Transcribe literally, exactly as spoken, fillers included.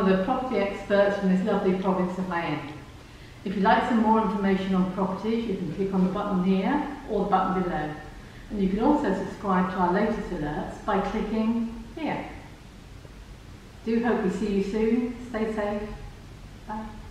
of the property experts from this lovely province of Jaén. If you'd like some more information on properties, you can click on the button here or the button below. And you can also subscribe to our latest alerts by clicking here. Do hope we see you soon. Stay safe. Bye.